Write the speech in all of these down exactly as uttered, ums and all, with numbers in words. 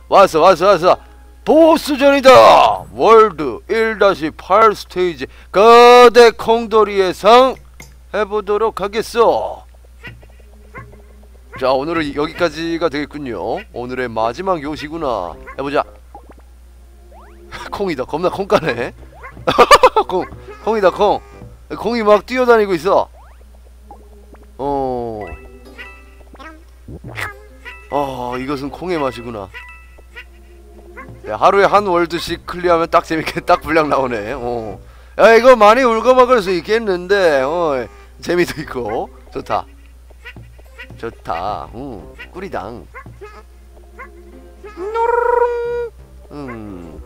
왔어 왔어 왔어. 보스전이다. 월드 일 팔 스테이지 거대 콩돌이의 상 해보도록 하겠어. 자, 오늘은 여기까지가 되겠군요. 오늘의 마지막 요시구나. 해보자. 콩이다. 겁나 콩가네. 콩, 콩이다 콩. 콩이 막 뛰어다니고 있어. 어. 어, 이것은 콩의 맛이구나. 야, 하루에 한 월드씩 클리어하면 딱 재밌게 딱 분량 나오네. 어. 야, 이거 많이 울거먹을 수 있겠는데. 어, 재미도 있고. 좋다. 좋다. 응, 꿀이당. 음.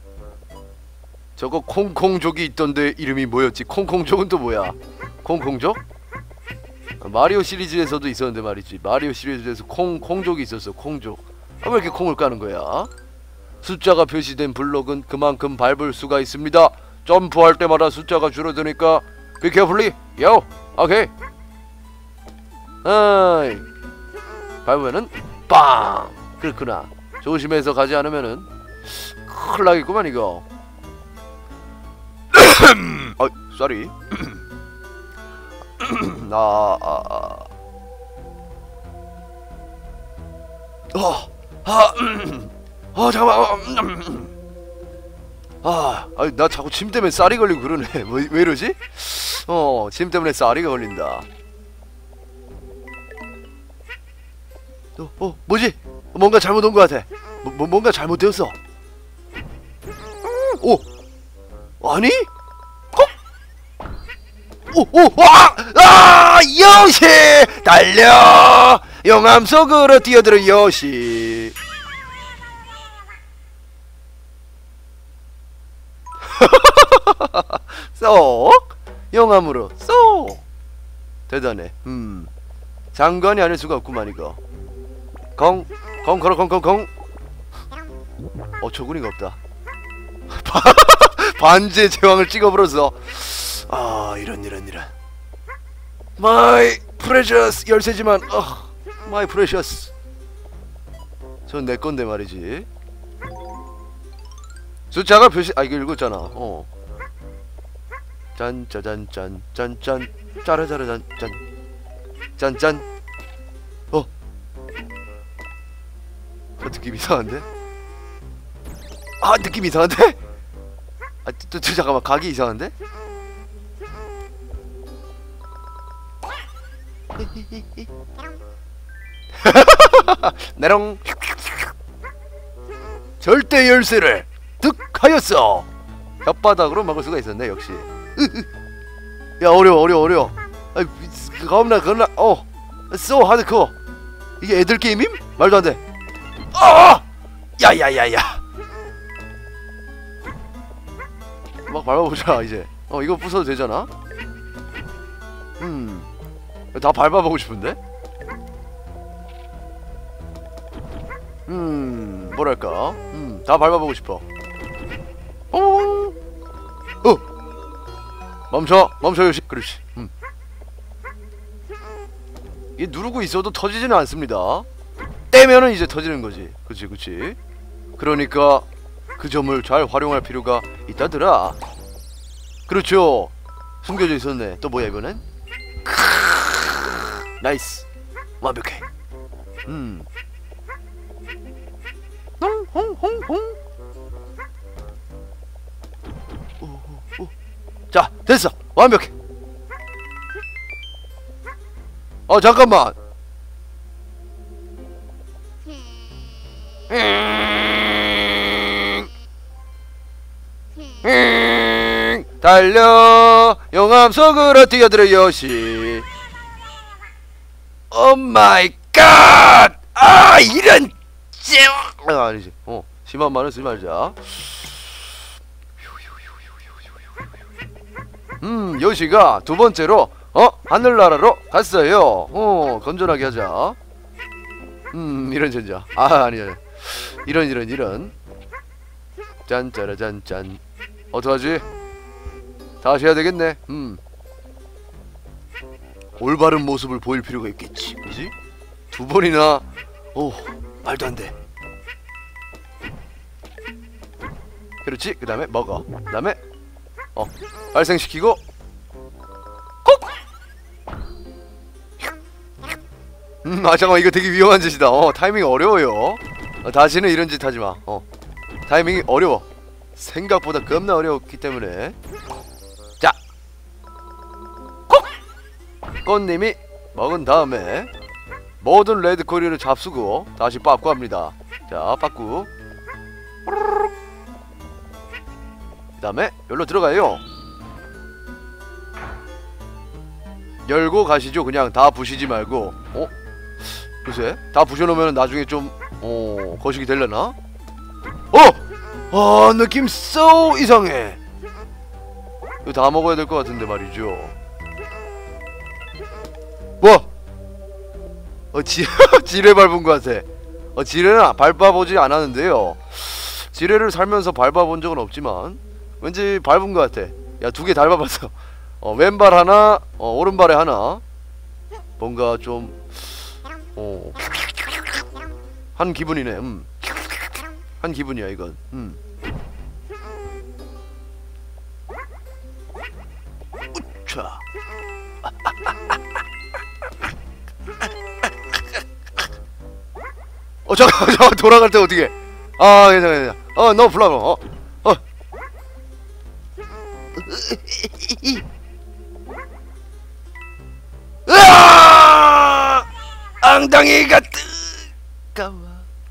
저거 콩콩족이 있던데 이름이 뭐였지? 콩콩족은 또 뭐야? 콩콩족? 마리오 시리즈에서도 있었는데 말이지. 마리오 시리즈에서 콩콩족이 있었어. 콩족. 아, 왜 이렇게 콩을 까는 거야? 숫자가 표시된 블록은 그만큼 밟을 수가 있습니다. 점프할 때마다 숫자가 줄어드니까 be carefully. 요. 오케이. 아이. 밟으면은 빵. 그렇구나. 조심해서 가지 않으면은 큰일 나겠구만 이거. 어, 쏘리. 나, 아, 아. 어, 아, 어, 잠깐만. 아, 아니, 나 자꾸 침 때문에 쌀이 걸리고 그러네. 왜, 왜 이러지? 어, 침 때문에 쌀이 걸린다. 어, 어, 뭐지? 뭔가 잘못 온 것 같아. 뭐, 뭐, 뭔가 잘못되었어. 오, 아니? 오, 오, 와! 아! 요시! 달려! 용암 속으로 뛰어들어 요시. 쏙! 용암으로 쏙! 대단해. 음. 장관이 아닐 수가 없구만 이거. 콩! 콩 걸어 콩 콩 콩. 어처구니가 없다. 반지의 제왕을 찍어버렸어. 아, 이런 이런 이런. My precious 열쇠지만, 어, my precious. 전 내 건데 말이지. 숫자가 표시, 아 이거 읽었잖아. 어. 짠 짜잔 짠 짠 짠 짜라짜라 짠 짠 짠 짠. 어. 저 느낌 이상한데? 아, 느낌 이상한데? 아, 저, 저, 잠깐만, 각이 이상한데? 내롱. 절대 열쇠를 득하였어. 혓바닥으로 막을 수가 있었네 역시. 야, 어려워 어려워 어려워. 아이, 겁나 겁나. 어, so hardcore. 이게 애들 게임임? 말도 안 돼. 아! 야야야야. 막 밟아보자 이제. 어, 이거 부숴도 되잖아. 음. 다 밟아보고 싶은데? 음, 뭐랄까? 음, 다 밟아보고 싶어. 어, 어, 멈춰, 멈춰 요시. 그렇지. 음. 이 누르고 있어도 터지지는 않습니다. 떼면은 이제 터지는 거지. 그치, 그치. 그러니까 그 점을 잘 활용할 필요가 있다더라. 그렇죠. 숨겨져 있었네. 또 뭐야 이거는? 나이스. 완벽해. 음. 홍홍홍홍. 오오오. 자, 됐어. 완벽해. 어, 잠깐만. 달려 용암 속으로 뛰어들어 요시. 오 마이 갓! 아, 이런 찌. 아, 아니지. 어, 심한 말은 쓰지 말자. 음, 요시가 두 번째로 어, 하늘나라로 갔어요. 어, 건전하게 하자. 음, 이런 전자. 아, 아니야. 이런 이런 이런. 짠짜라 짠짠. 어떡하지? 다시 해야 되겠네. 음. 올바른 모습을 보일 필요가 있겠지. 그지? 두 번이나. 오, 말도 안 돼. 그렇지. 그 다음에 먹어. 그 다음에 어 발생시키고 콕. 음, 아 잠깐만 이거 되게 위험한 짓이다. 어 타이밍 어려워요. 어, 다시는 이런 짓 하지마. 어 타이밍이 어려워. 생각보다 겁나 어려웠기 때문에. 자 콕! 꽃님이 먹은 다음에 모든 레드코리를 잡수고 다시 빠꾸 합니다. 자 빠꾸. 그 다음에 여기로 들어가요. 열고 가시죠. 그냥 다 부시지 말고. 어? 글쎄 다 부셔놓으면 나중에 좀 어... 거식이 되려나? 어! 아 느낌 so 이상해. 이거 다 먹어야 될 것 같은데 말이죠. 뭐? 어 지, 지뢰 밟은 것 같아. 어 지뢰는 밟아보지 않았는데요. 지뢰를 살면서 밟아본 적은 없지만 왠지 밟은 것 같아. 야 두 개 밟아봤어. 어 왼발 하나 어 오른발에 하나. 뭔가 좀 어 한 기분이네. 음. 한 기분이야 이건. 음. 우차. 어 잠깐 잠깐 돌아갈 때 어떻게? 아 괜찮아 괜찮아. 어 너 불러. 어 어. 으아! 엉덩이가 뜨거워.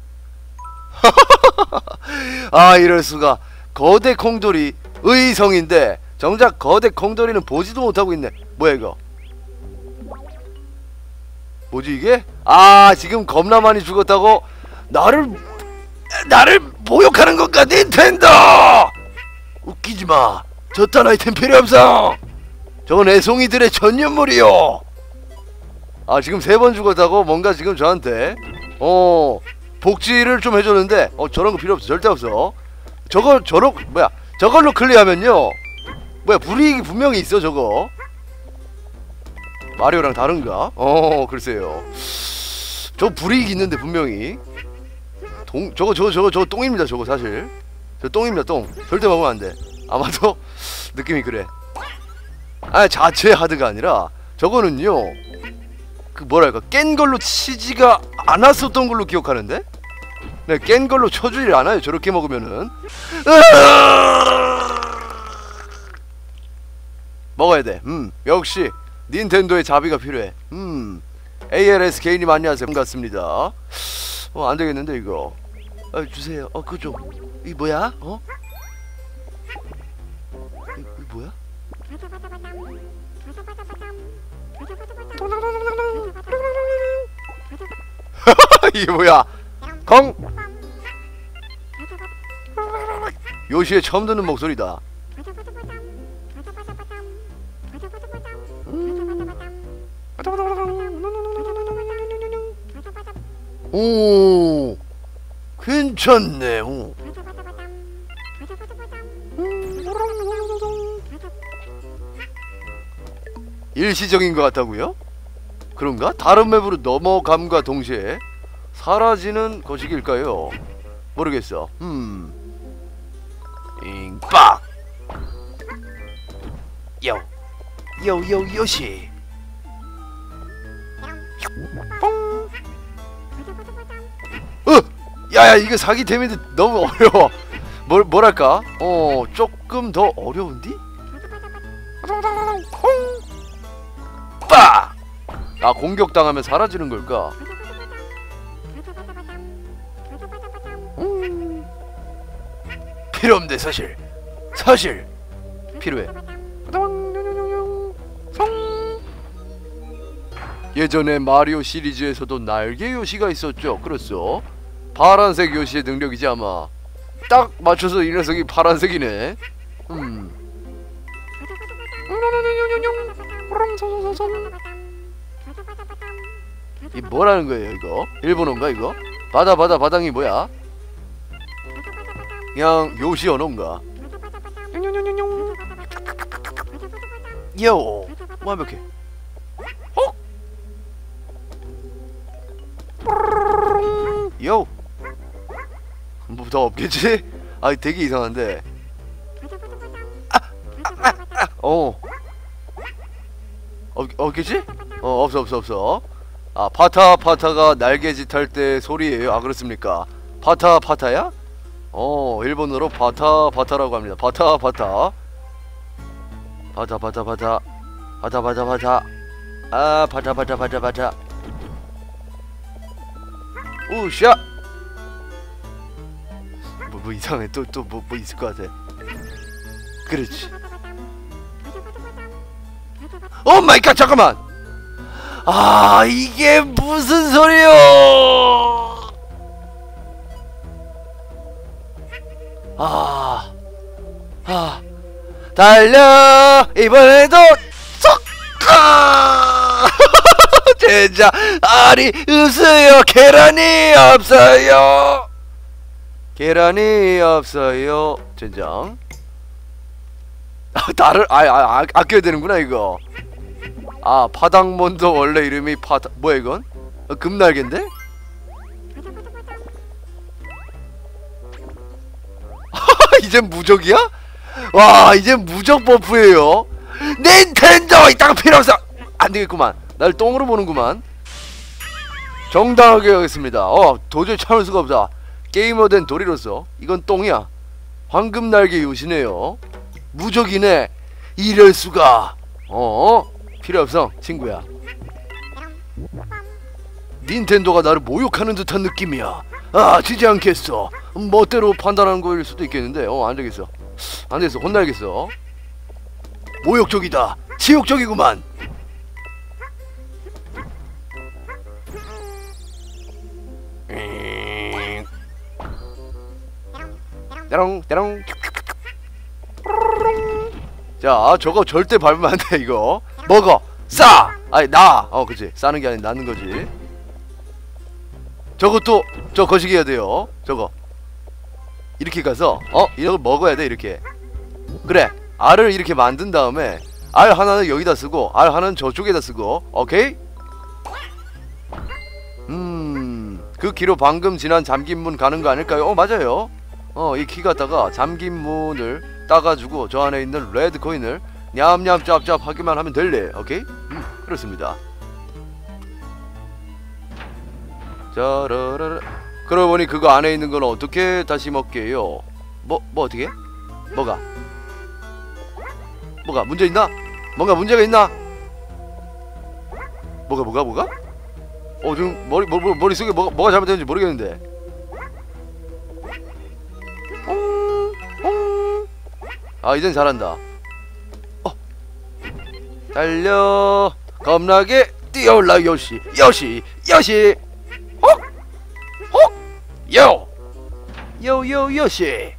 아 이럴수가. 거대 콩돌이 의성인데 정작 거대 콩돌이는 보지도 못하고 있네. 뭐야 이거? 뭐지 이게? 아 지금 겁나 많이 죽었다고 나를 나를 모욕하는 건가 닌텐도. 웃기지마. 저딴 아이템 필요 없어. 저건 애송이들의 전념물이요. 아 지금 세 번 죽었다고 뭔가 지금 저한테 어 복지를 좀 해줬는데 어 저런 거 필요 없어. 절대 없어. 저거 저러 뭐야 저걸로 클리어하면요 뭐야 불이익이 분명히 있어. 저거 마리오랑 다른가? 어 글쎄요. 저 불이익이 있는데 분명히 동 저거 저거 저거 저거 똥입니다. 저거 사실 저 똥입니다. 똥 절대 먹으면 안 돼. 아마도 느낌이 그래. 아 자체 하드가 아니라 저거는요 그 뭐랄까 깬 걸로 치지가 않았었던 걸로 기억하는데. 네, 깬 걸로 쳐주질 않아요. 저렇게 먹으면은. 먹어야 돼. 음 역시 닌텐도의 자비가 필요해. 음 에이엘에스케이님 안녕하세요. 반갑습니다. 어 안되겠는데 이거. 아 주세요. 어 그거 좀. 이게 뭐야? 어? 이, 이게 뭐야? 이게 뭐야? 콩! 요시에 처음 듣는 목소리다. 오 괜찮네. 오. 일시적인 것 같다고요? 그런가? 다른 맵으로 넘어감과 동시에 사라지는 것이길까요? 모르겠어. 음. 잉빡. 요. 요요 요시. 어! 야야 이거 사기템인데 너무 어려워. 뭘 뭐랄까? 어 조금 더 어려운디? 빠! 아 공격당하면 사라지는 걸까? 음. 필요 없는데 사실 사실 필요해. 예전에 마리오 시리즈에서도 날개 요시가 있었죠. 그렇소. 파란색 요시의 능력이지 아마. 딱 맞춰서 이 녀석이 파란색이네. 음. 이 뭐라는 거예요 이거? 일본어인가 이거? 바다 바다 바당이 뭐야? 그냥 요시 언어인가? 요 완벽해. 어? 요 뭐 더 없겠지? 아 되게 이상한데 어. 어, 없겠지? 어, 없어, 없어, 없어. 아, 파타, 파타가 날개짓 할 때 소리예요. 아, 그렇습니까? 파타, 파타야? 어, 일본어로 파타, 파타라고 합니다. 파타, 파타. 파타, 파타, 파타. 파타, 파타, 파타. 아, 파타, 파타, 파타, 파타. 우샤! 뭐, 뭐 이상해. 또, 또, 뭐, 뭐 있을 것 같아. 그렇지. 오 마이 갓, 잠깐만! 아, 이게 무슨 소리요? 아, 아, 달려! 이번에도 쏙가! 진짜 알이 없어요. 계란이 없어요. 계란이 없어요. 젠장. 나를 아, 아, 아 아껴야 되는구나 이거. 아, 파당몬도 원래 이름이 파다 뭐야 이건? 어, 금날개인데? 이젠 무적이야? 와, 이젠 무적 버프예요. 닌텐도 이따가 필요 없어. 안 되겠구만. 날 똥으로 보는구만. 정당하게 하겠습니다. 어, 도저히 참을 수가 없다. 게이머 된 도리로서 이건 똥이야. 황금 날개 요시네요. 무적이네. 이럴 수가. 어? 필요 없어, 친구야. 닌텐도가 나를 모욕하는 듯한 느낌이야. 아, 지지 않겠어. 멋대로 판단하는 거일 수도 있겠는데, 어, 안 되겠어. 안 되겠어. 혼나야겠어. 모욕적이다. 지욕적이구만. 떼롱 떼롱. 자, 저거 절대 밟으면 안 돼. 이거 먹어. 싸. 아니, 나. 어, 그치. 싸는 게 아니라 낳는 거지. 저것도 저 거시기 해야 돼요. 저거 이렇게 가서 어? 이걸 먹어야 돼. 이렇게. 그래. 알을 이렇게 만든 다음에 알 하나는 여기다 쓰고 알 하나는 저쪽에다 쓰고. 오케이? 음, 그 키로 방금 지난 잠긴 문 가는 거 아닐까요? 어, 맞아요. 어, 이 키 갖다가 잠긴 문을 따가지고 저 안에 있는 레드 코인을 냠냠 짭짭 하기만 하면 될래. 오케이? 음, 그렇습니다. 자라라라. 그러고 보니 그거 안에 있는 건 어떻게 다시 먹게요? 뭐, 뭐 어떻게? 뭐가? 뭐가 문제 있나? 뭔가 문제가 있나? 뭐가 뭐가 뭐가? 어, 지금 머리 머, 머, 머릿속에 뭐가, 뭐가 잘못됐는지 모르겠는데. 아, 이젠 잘한다. 어, 달려. 겁나게 뛰어올라. 요시 요시 요시. 헉 헉 요 요요 요시.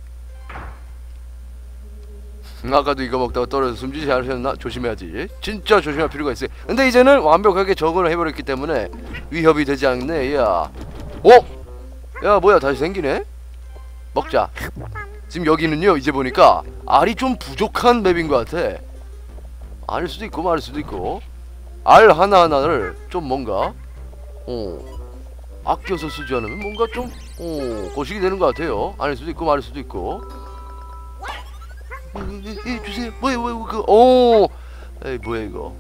아까도 이거 먹다가 떨어져서 숨지지 않으셨나? 조심해야지. 진짜 조심할 필요가 있어요. 근데 이제는 완벽하게 적응을 해버렸기 때문에 위협이 되지 않네. 야, 어? 야, 뭐야, 다시 생기네? 먹자. 지금 여기는요, 이제 보니까 알이 좀 부족한 맵인 것 같아. 아닐 수도 있고 말일 수도 있고. 알 하나하나를 좀 뭔가 어 아껴서 쓰지 않으면 뭔가 좀 어 거식이 되는 것 같아요. 아닐 수도 있고 말일 수도 있고. 에, 에, 주세요. 뭐야 뭐야 그 어 에이 뭐야 이거.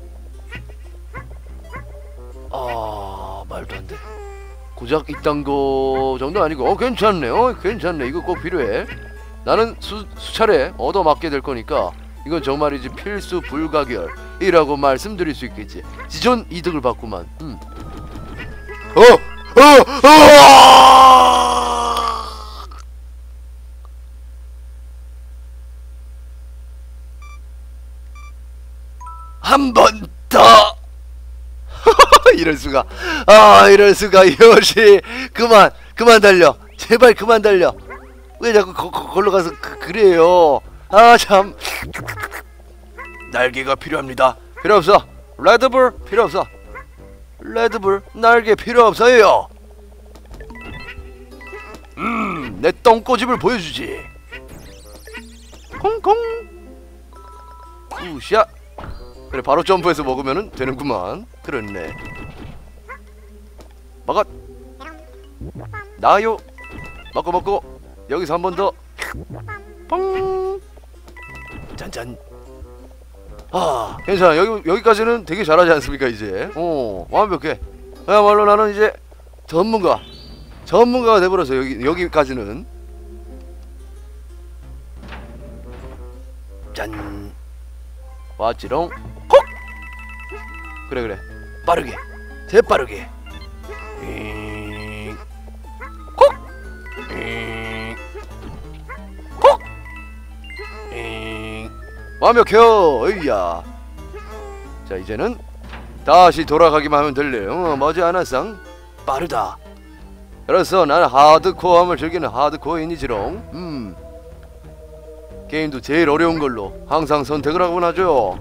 아, 말도 안 돼. 고작 이딴 거 정도 아니고 어 괜찮네. 어 괜찮네. 이거 꼭 필요해. 나는 수, 수차례 얻어맞게 될 거니까 이건 정말이지 필수 불가결이라고 말씀드릴 수 있겠지. 지존 이득을 받구만. 음. 어! 어! 어! 한 번 더! 이럴수가. 아, 이럴수가. 요시 그만 그만 달려. 제발 그만 달려. 왜 자꾸 거, 거, 걸로 가서 그, 그래요. 아, 참. 날개가 필요합니다. 필요 없어. 레드불 필요 없어. 레드불 날개 필요 없어요. 음, 내 똥꼬집을 보여주지. 콩콩. 우샤. 그래, 바로 점프해서 먹으면은 되는구만. 그렇네. 먹어. 나요. 먹고 먹고. 여기서 한 번 더. 뻥. 짠짠. 아 괜찮아. 여기 여기까지는 되게 잘하지 않습니까 이제. 어 완벽해. 그야말로 나는 이제 전문가 전문가가 돼버렸어. 여기 여기까지는. 짠 왔지롱. 콕 그래 그래 빠르게 재빠르게 콕 콕 완벽해요. 으이야. 자 이제는 다시 돌아가기만 하면 될래요. 어, 머지않았상 빠르다. 그래서 나는 하드코어함을 즐기는 하드코어인이지롱. 음 게임도 제일 어려운 걸로 항상 선택을 하곤 하죠.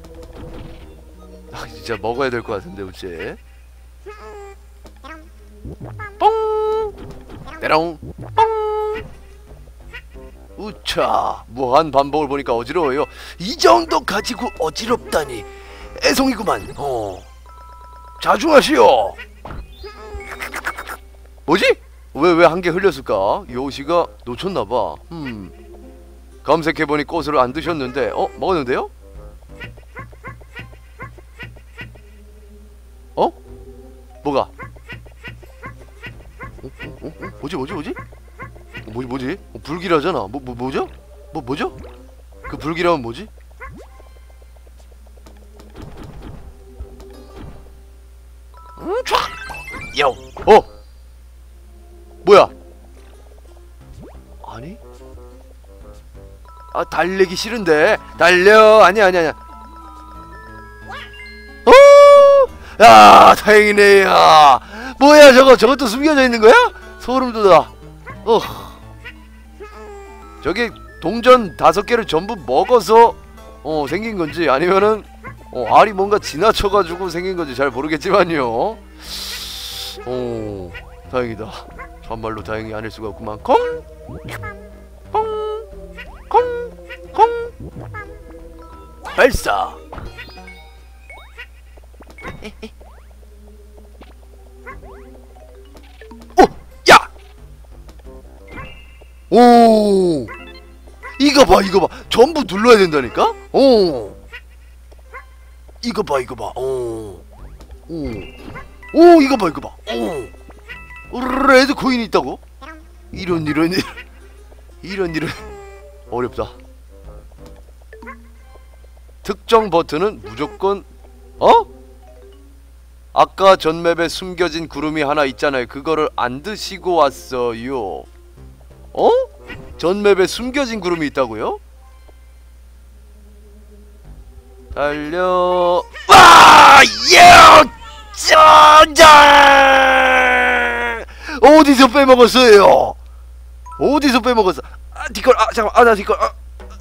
아 진짜 먹어야 될 것 같은데 우째. 뽕 때롱 뽕. 우차 무한 반복을 보니까 어지러워요. 이 정도 가지고 어지럽다니 애송이구만. 어 자중하시오. 뭐지? 왜 왜 한 개 흘렸을까? 요시가 놓쳤나봐. 음 검색해보니 꽃을 안 드셨는데 어? 먹었는데요? 어? 뭐가? 어? 어? 어? 어? 뭐지 뭐지 뭐지? 어, 뭐지 뭐지? 어, 불길하잖아. 뭐, 뭐 뭐죠? 뭐 뭐죠? 그 불길함은 뭐지? 음, 촤! 요! 어! 뭐야? 아니? 아 달리기 싫은데 달려. 아니야 아니야 아니야. 어! 야 다행이네. 야 뭐야 저거 저것도 숨겨져 있는 거야? 소름 돋아. 어 저게 동전 다섯 개를 전부 먹어서 어 생긴 건지 아니면은 어 알이 뭔가 지나쳐가지고 생긴 건지 잘 모르겠지만요. 어 다행이다. 정말로 다행이 아닐 수가 없구만. 콩 콩 콩 콩 발사. 오! 야! 오! 이거 봐 이거 봐 전부 눌러야 된다니까? 오! 이거 봐 이거 봐. 오! 오! 오 이거 봐 이거 봐. 오! 레드 코인이 있다고? 이런 이런 이런 이런 이런 어렵다. 특정 버튼은 무조건 어? 아까 전 맵에 숨겨진 구름이 하나 있잖아요. 그거를 안 드시고 왔어요. 어? 전 맵에 숨겨진 구름이 있다고요? 달려. 와! 예! 짜잔! 어디서 빼먹었어요? 어디서 빼먹었어? 아, 뒷걸. 아, 잠깐만. 아, 나 뒷걸. 아.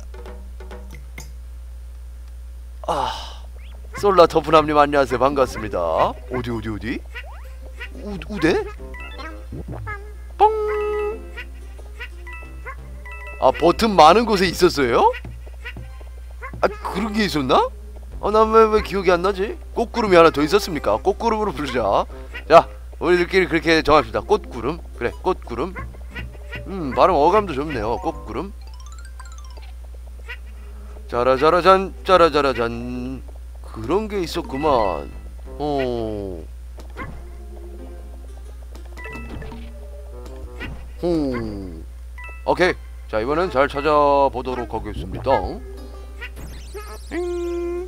아. 솔라 터프남님 안녕하세요. 반갑습니다. 어디 어디 어디? 우, 우대? 뻥. 아 버튼 많은 곳에 있었어요? 아 그런 게 있었나? 아 난 왜 왜 기억이 안 나지? 꽃구름이 하나 더 있었습니까? 꽃구름으로 부르자. 자 우리들끼리 그렇게 정합시다. 꽃구름. 그래 꽃구름. 음 발음 어감도 좋네요. 꽃구름. 짜라짜라잔 짜라짜라잔. 그런 게 있었구만. 어. 호. 오케이. 자 이번엔 잘 찾아보도록 하겠습니다. 잉.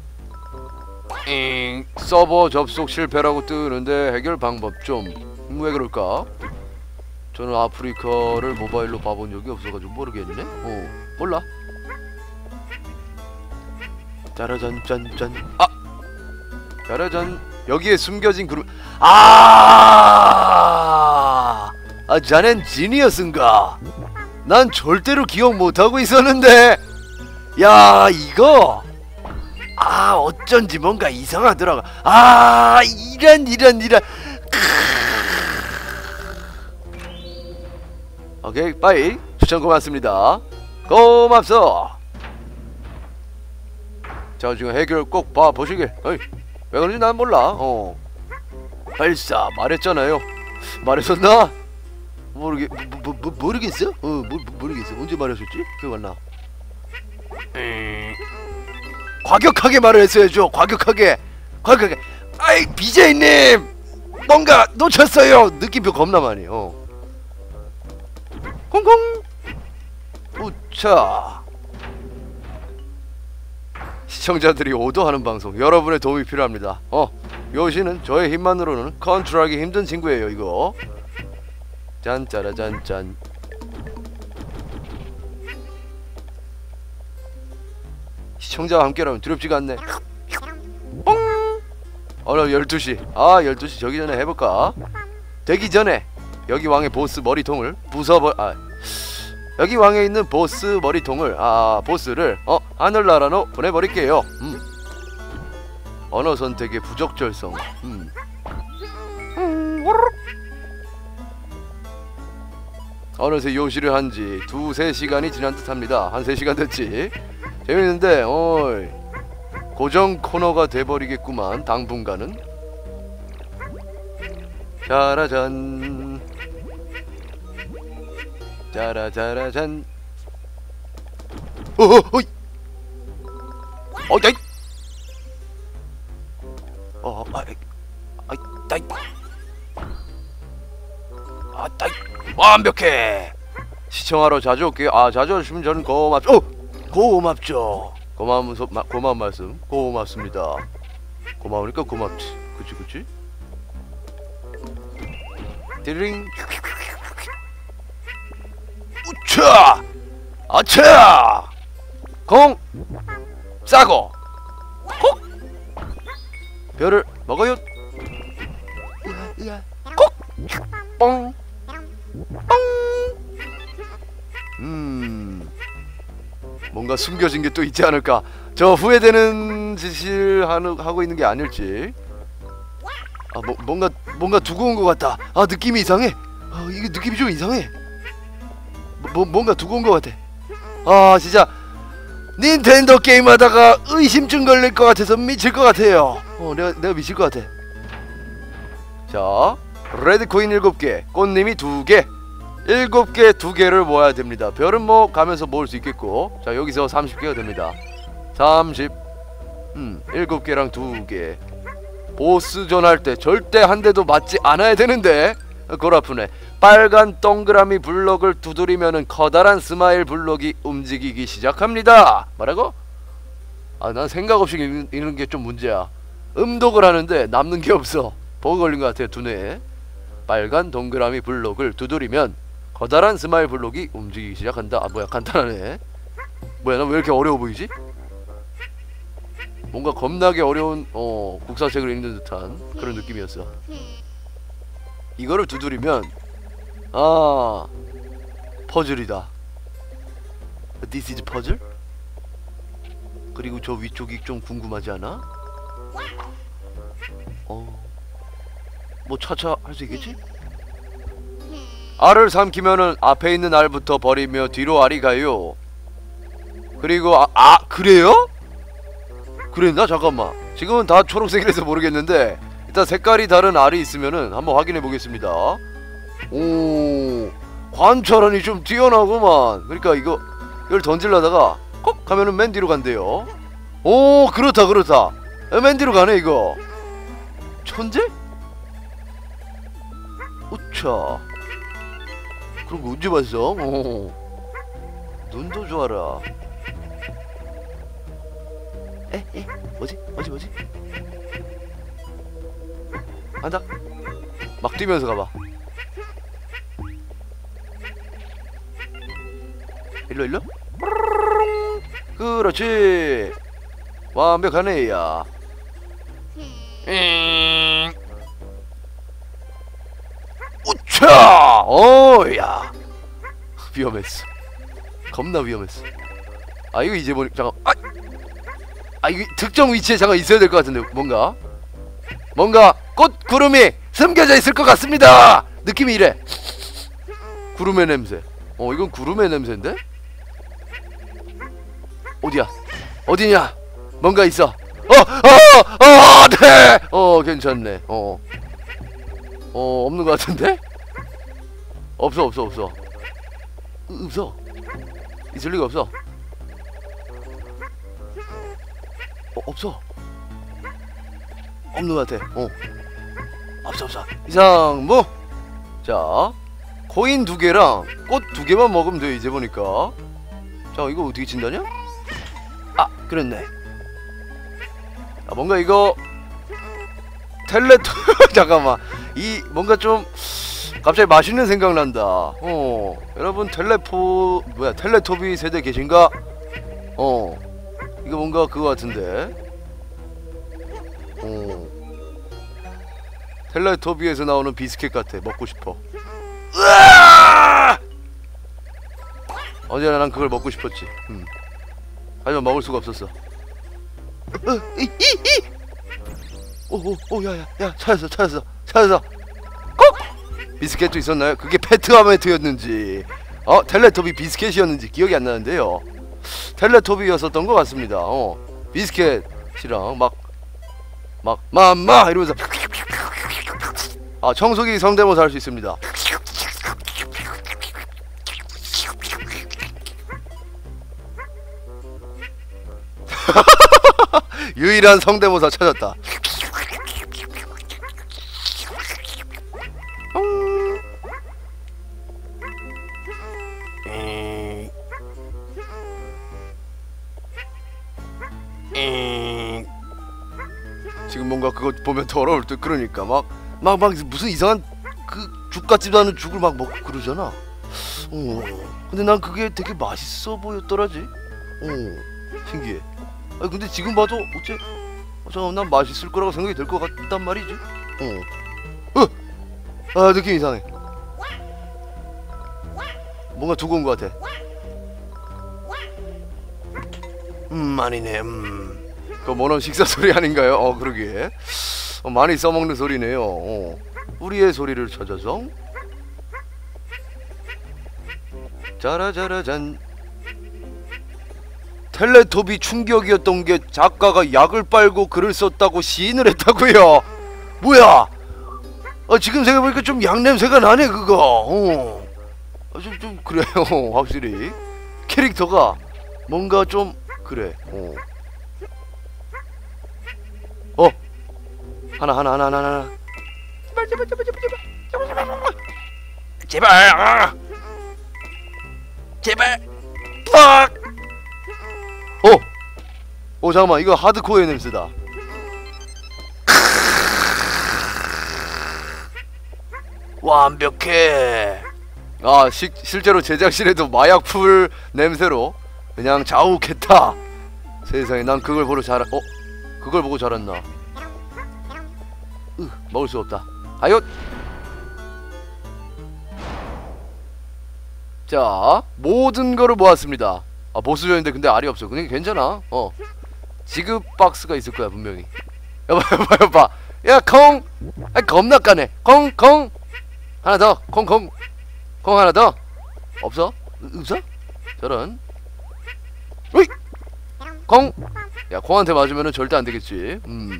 잉. 서버 접속 실패라고 뜨는데 해결 방법 좀. 왜 그럴까? 저는 아프리카를 모바일로 봐본 적이 없어가지고 모르겠네. 어. 몰라. 짜라잔 짠짠. 아! 짜라잔. 여기에 숨겨진 그룹. 아! 아 자넨 지니어스인가? 난 절대로 기억 못하고 있었는데. 야 이거 아 어쩐지 뭔가 이상하더라고. 아 이런 이런 이런. 오케이 빠이 추천 고맙습니다. 고맙소. 자 지금 해결 꼭 봐보시길. 어이 왜 그런지 난 몰라. 어 발사 말했잖아요. 말했었나? 모르겠 뭐, 뭐, 뭐, 모르겠어? 어 모, 모르겠어. 언제 말했었지? 기억 안 나. 과격하게 말을 했어야죠. 과격하게 과격하게. 아이 비제이님 뭔가 놓쳤어요. 느낌표 겁나 많이. 어. 콩콩. 우차. 시청자들이 오도하는 방송. 여러분의 도움이 필요합니다. 어. 요시는 저의 힘만으로는 컨트롤하기 힘든 친구예요. 이거. 짠짜라짠짠. 시청자와 함께라면 두렵지가 않네. 뽕! 어느 열두 시. 아 열두 시 저기 전에 해볼까? 되기 전에 여기 왕의 보스 머리통을 부숴버.. 아 여기 왕에 있는 보스 머리통을 아 보스를 어 하늘나라로 보내버릴게요. 음. 언어 선택의 부적절성. 음. 어느새 요시를 한지 두세 시간이 지난 듯합니다. 한 세 시간 됐지. 재밌는데 어이 고정 코너가 돼버리겠구만 당분간은. 짜라잔 짜라짜라잔. 어어 어이 어 다이 어 아이 아이 다이 아 다이 완벽해. 시청하러 자주 올게요. 아 자주 오시면 저는 고맙죠. 어! 고맙죠. 고마운 소, 마, 고마운 말씀 고맙습니다. 고마우니까 고맙지. 그치 그치. 디링. 우차 아차 공 싸고 콕 별을 먹어요. kok뻥 뻥. 음 뭔가 숨겨진 게 또 있지 않을까. 저 후회되는 짓을 하는, 하고 있는 게 아닐지. 아 뭐, 뭔가 뭔가 두고 온 것 같다. 아 느낌이 이상해. 아 이게 느낌이 좀 이상해. 뭐, 뭐 뭔가 두고 온 것 같아. 아 진짜 닌텐도 게임 하다가 의심증 걸릴 것 같아서 미칠 것 같아요. 어 내가 내가 미칠 것 같아. 자 레드코인 일곱 개, 꽃님이 두 개, 일곱 개 두 개를 모아야 됩니다. 별은 뭐 가면서 모을 수 있겠고. 자 여기서 삼십 개가 됩니다. 삼십. 음 일곱 개랑 두 개. 보스전 할 때 절대 한 대도 맞지 않아야 되는데 골 아프네. 빨간 동그라미 블럭을 두드리면은 커다란 스마일 블럭이 움직이기 시작합니다. 뭐라고? 아 난 생각 없이 읽는, 읽는 게 좀 문제야. 음독을 하는데 남는 게 없어. 버그 걸린 것 같아요 두뇌에. 빨간 동그라미 블럭을 두드리면 커다란 스마일 블록이 움직이기 시작한다. 아 뭐야 간단하네. 뭐야 나 왜 이렇게 어려워 보이지? 뭔가 겁나게 어려운 어 국사책을 읽는 듯한 그런 느낌이었어. 이거를 두드리면 아 퍼즐이다. This is 퍼즐? 그리고 저 위쪽이 좀 궁금하지 않아? 어 뭐 차차 할 수 있겠지? 알을 삼키면은 앞에 있는 알부터 버리며 뒤로 알이 가요. 그리고 아, 아 그래요? 그랬나? 잠깐만 지금은 다 초록색이라서 모르겠는데 일단 색깔이 다른 알이 있으면은 한번 확인해 보겠습니다. 오 관찰하니 좀 뛰어나구만. 그러니까 이거 이걸 던질려다가 콕 하면은 맨 뒤로 간대요. 오 그렇다 그렇다. 맨 뒤로 가네 이거. 천재? 우차 그런 거 언제 봤어? 오. 눈도 좋아라. 에? 에? 뭐지? 뭐지? 뭐지? 간다. 막 뛰면서 가봐. 일로 일로? 그렇지. 완벽하네 야. 음. 우차! 어야 위험했어. 겁나 위험했어. 아 이거 이제 보니 잠깐 아! 아 이거 특정 위치에 잠깐 있어야 될 것 같은데 뭔가 뭔가 꽃 구름이 숨겨져 있을 것 같습니다. 느낌이 이래. 구름의 냄새. 어 이건 구름의 냄새인데? 어디야? 어디냐? 뭔가 있어. 어! 어! 어! 네! 어 괜찮네. 어 어 없는 것 같은데? 없어 없어 없어 없어. 있을 리가 없어. 어, 없어. 없는 것 같아. 어. 없어 없어. 이상 뭐. 자, 코인 두 개랑 꽃 두 개만 먹으면 돼 이제 보니까. 자, 이거 어떻게 진다냐? 아, 그랬네. 아, 뭔가 이거 텔레토 잠깐만. 이 뭔가 좀 갑자기 맛있는 생각 난다. 어, 여러분 텔레포 뭐야 텔레토비 세대 계신가? 어, 이거 뭔가 그거 같은데. 어, 텔레토비에서 나오는 비스켓 같아. 먹고 싶어. 으아! 언제나 난 그걸 먹고 싶었지. 음. 하지만 먹을 수가 없었어. 어, 이, 이, 이! 오오 오 야야 야 찾았어 찾았어 찾았어. 꼭! 비스켓도 있었나요? 그게 페트아메트였는지 어 텔레토비 비스켓이었는지 기억이 안 나는데요. 텔레토비였었던 것 같습니다. 어 비스켓이랑 막 막 맘마 이러면서 아 청소기 성대모사 할 수 있습니다. 유일한 성대모사 찾았다. 지금 뭔가 그거 보면 더러울 듯. 그러니까 막 막 막 무슨 이상한 그 죽 같지도 않은 죽을 막 먹고 그러잖아. 어. 근데 난 그게 되게 맛있어 보였더라지. 어. 신기해. 아 근데 지금 봐도 어째 어, 난 맛있을 거라고 생각이 될 것 같단 말이지. 어. 어. 아 느낌 이상해. 뭔가 두고 온 것 같아. 음 아니네. 음. 그 뭐는 식사 소리 아닌가요? 어 그러게. 어, 많이 써먹는 소리네요. 어. 우리의 소리를 찾아서. 짜라짜라잔. 텔레토비 충격이었던 게 작가가 약을 빨고 글을 썼다고 시인을 했다고요. 뭐야? 어, 지금 생각해보니까 좀 약 냄새가 나네 그거. 어. 어, 좀, 좀 그래요. 확실히 캐릭터가 뭔가 좀 그래. 어. 어. 하나 하나 하나 하나 하나. 제발 제발 제발 제발 제발 제발 아! 제발. 팍. 어! 어 잠깐만 이거 하드코어의 냄새다. 완벽해. 아 시, 실제로 제작실에도 마약풀 냄새로 그냥 자욱했다. 세상에 난 그걸 보러 자라 어? 그걸 보고 자랐나. 으 먹을 수 없다. 아유. 자 모든 거를 모았습니다. 아 보스전인데 근데 알이 없어. 근데 괜찮아. 어 지급 박스가 있을 거야 분명히. 여봐 여봐 여봐. 야 콩. 아 겁나 까네. 콩콩. 하나 더. 콩콩. 콩 하나 더. 없어? 없어? 저런. 으이. 콩. 야 콩한테 맞으면은 절대 안 되겠지. 음.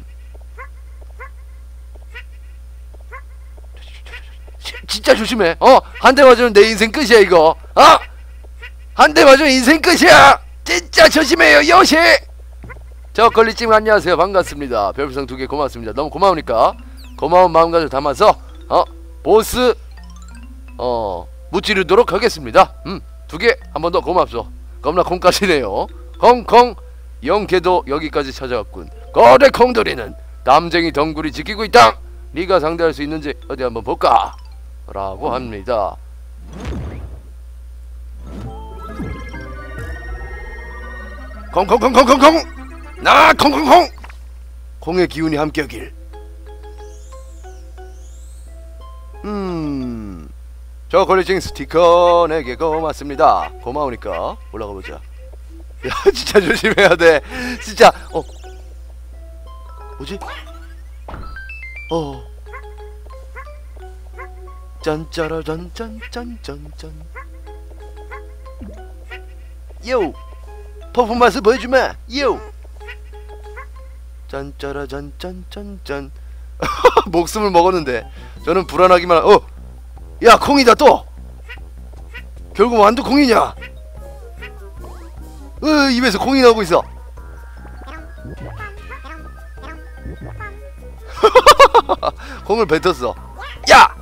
진짜 조심해. 어 한 대 맞으면 내 인생 끝이야 이거. 어? 한 대 맞으면 인생 끝이야. 진짜 조심해요 요시. 저 걸리찜 안녕하세요. 반갑습니다. 별풍선 두 개 고맙습니다. 너무 고마우니까 고마운 마음가짐 담아서 어 보스 어 무찌르도록 하겠습니다. 음 두 개 한 번 더 고맙소. 겁나 콩까지네요. 콩콩 영케도 여기까지 찾아왔군. 거대 콩돌이는 담쟁이 덩굴이 지키고 있다. 네가 상대할 수 있는지 어디 한번 볼까? 라고 합니다. 콩콩콩콩콩콩 나 콩콩콩 콩의 기운이 함께하길. 음, 저 걸리징 스티커 네 개 고맙습니다. 고마우니까 올라가보자. 야 진짜 조심해야 돼. 진짜 어 뭐지? 어 짠짜라 짠짠짠짠짠. 요 퍼포먼스 보여주마. 요 짠짜라 짠짠짠짠. 목숨을 먹었는데 저는 불안하기만. 어 야 콩이다 또. 결국 완두 콩이냐? 어 입에서 콩이 나오고 있어. 콩을 뱉었어. 야!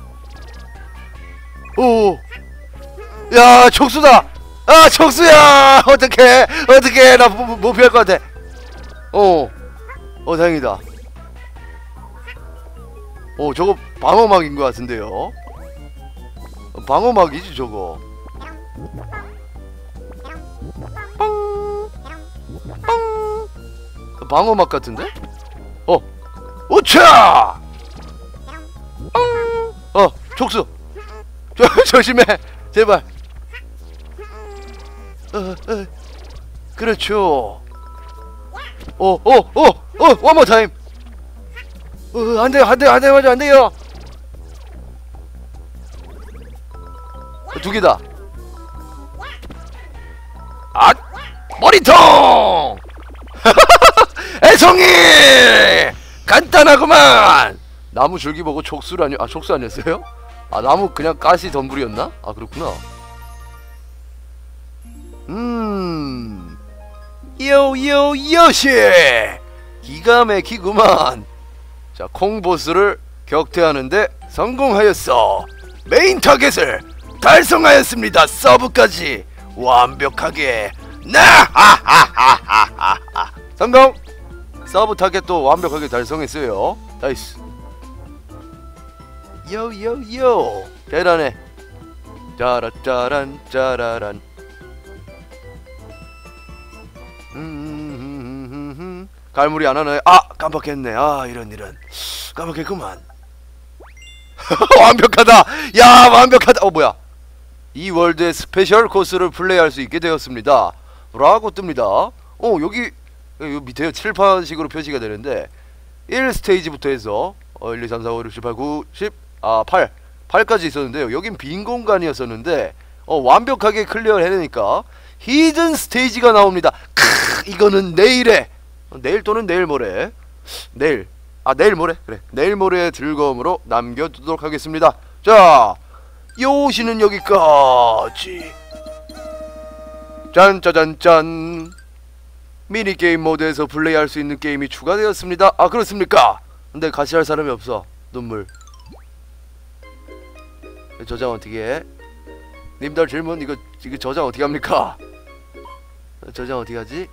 오! 야, 촉수다! 아, 촉수야! 어떡해! 어떡해! 나 못, 못 피할 것 같아. 어. 어, 다행이다. 어, 저거 방어막인 것 같은데요? 방어막이지, 저거. 빵! 빵! 방어막 같은데? 어! 오차! 빵! 어, 촉수! 조, 조심해! 제발! 어, 어, 그렇죠. 어, 어, 어, 어, one more time. 어, 안 돼요, 안 돼요, 안 돼요, 맞아, 안 돼요. 두 개다. 아, 머리통! 애송이! 간단하구만! 나무 줄기 보고 촉수라니, 아, 촉수 아니었어요? 아, 나무 그냥 가시 덤불이었나? 아, 그렇구나. 음, 요요 요시! 기가 막히구만. 자, 콩보스를 격퇴하는데 성공하였어. 메인 타겟을 달성하였습니다. 서브까지 완벽하게. 나하하하하하. 성공. 서브 타겟도 완벽하게 달성했어요. 나이스. 요요요. 대단해. 짜라짜란 짜라란. 음, 갈무리 안 하나요? 아, 깜빡했네. 아, 이런 이런. 깜빡했구만. 완벽하다. 야, 완벽하다. 어, 뭐야? 이 월드의 스페셜 코스를 플레이할 수 있게 되었습니다. 라고 뜹니다. 어, 여기 여기 밑에 칠판식으로 표시가 되는데 일 스테이지부터 해서 어, 일, 이, 삼, 사, 오, 육, 칠, 팔, 구, 십, 아, 팔, 팔까지 있었는데요. 여긴 빈 공간이었었는데 어, 완벽하게 클리어 해내니까 히든 스테이지가 나옵니다. 크, 이거는 내일에 어, 내일 또는 내일 모레 내일 아 내일 모레 그래 내일 모레의 즐거움으로 남겨두도록 하겠습니다. 자, 요시는 여기까지. 짠짜잔짠. 미니게임 모드에서 플레이할 수 있는 게임이 추가되었습니다. 아, 그렇습니까? 근데 같이 할 사람이 없어. 눈물. 저장 어떻게 해? 님들 질문. 이거 이거 저장 어떻게 합니까? 저장 어떻게 하지?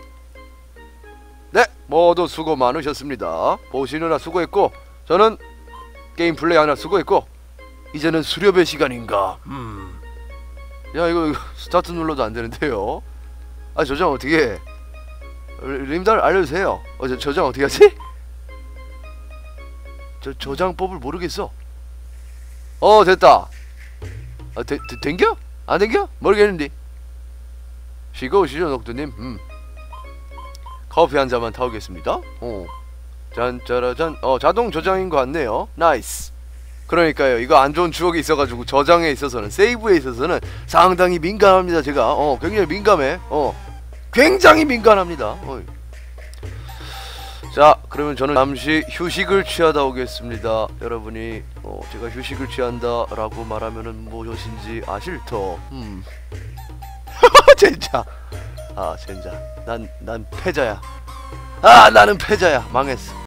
네, 모두 수고 많으셨습니다. 보시느라 수고했고 저는 게임 플레이하느라 수고했고 이제는 수렵의 시간인가. 음. 야, 이거, 이거 스타트 눌러도 안 되는데요. 아, 저장 어떻게 해? 님들 알려주세요. 어, 저, 저장 어떻게 하지? 저 저장법을 모르겠어. 어, 됐다. 아, 되, 되, 된겨? 안 된겨? 모르겠는데. 쉬고 오시죠, 녹두님. 음. 커피 한 잔만 타오겠습니다. 어. 짠짜라짠. 어, 자동 저장인 것 같네요. 나이스. 그러니까요, 이거 안 좋은 추억이 있어가지고 저장에 있어서는, 세이브에 있어서는 상당히 민감합니다. 제가 어 굉장히 민감해. 어 굉장히 민감합니다. 어. 자, 그러면 저는 잠시 휴식을 취하다 오겠습니다. 여러분이 어, 제가 휴식을 취한다 라고 말하면은 무엇인지 아실 터. 음. 젠자. 아, 젠자. 난, 난 패자야. 아, 나는 패자야. 망했어.